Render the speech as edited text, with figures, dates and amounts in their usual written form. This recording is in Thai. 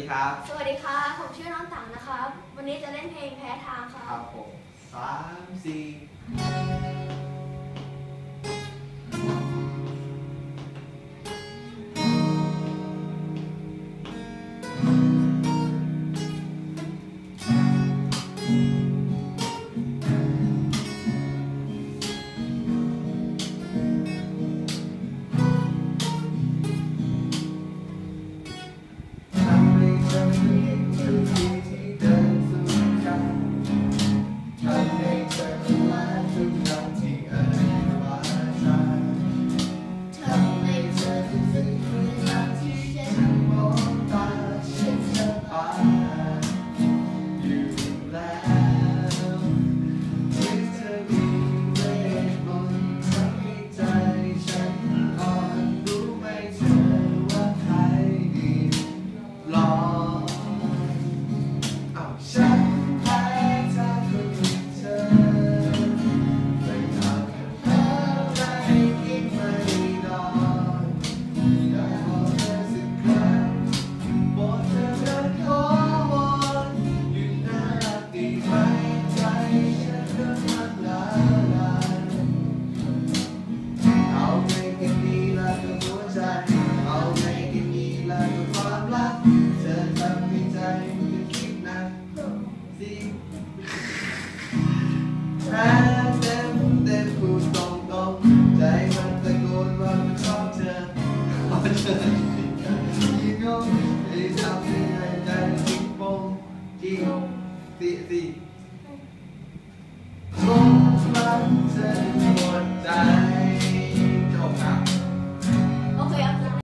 ครับสวัสดีค่ะผมชื่อน้องตังนะครับวันนี้จะเล่นเพลงแพ้ทางครัครับ บผม3 4 พูดตรงๆใจมันตะโกนว่ามันชอบเธอพอเธอยิ่งงงไอ้ทำให้ใจทิ้งปงจีสี่งงมันเธอหมดใจ